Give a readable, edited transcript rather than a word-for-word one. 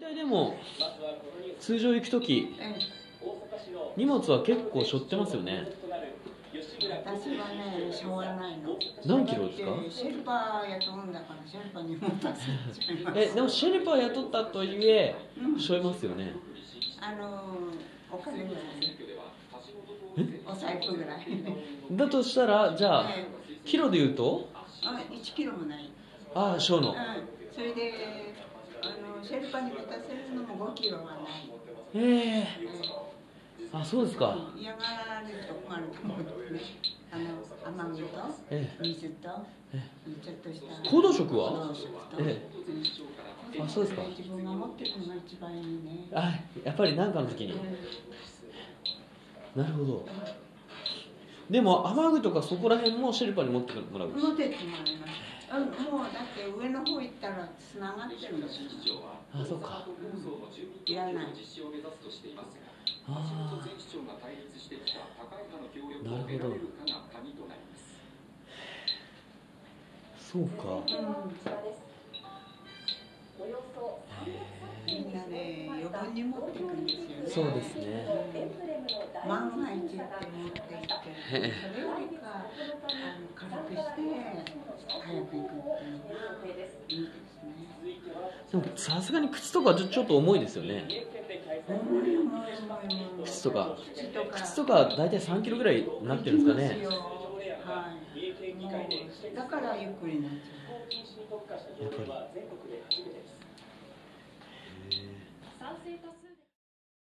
体でも通常行くとき荷物は結構背負ってますよね。 私はね、しょうがないの。 何キロですか？ シェルパー雇うんだからシェルパーに持たせちゃいます。 でもシェルパー雇ったとはいえ背負いますよね。 お金ぐらい、お財布ぐらいだとしたらじゃあキロで言うと 1キロもない。 背負うの。 それでシェルパーに持たせるのも5キロはない。 そうですか。 嫌がられると困ると思うね。雨具と水とちょっとした行動食は？そうですか。 自分が持ってるのが一番いいね。 やっぱり何かの時に。なるほど。でも雨具とかそこら辺もシェルパーに持ってもらう？ 持ってってもらいます。もうだって上の方行ったらつながってるんですよ。 そうか。 いらない。 なるほど。そうか。 みんなね、余分に持っていくんですよね。 そうですね。 万が一って持っていって、それよりか軽くして早く行くっていうのがいいですね。 でもさすがに靴とかちょっと重いですよね。靴とか大体3キロぐらいになってるんですかね。 だからゆっくりになっちゃう。 やっぱり。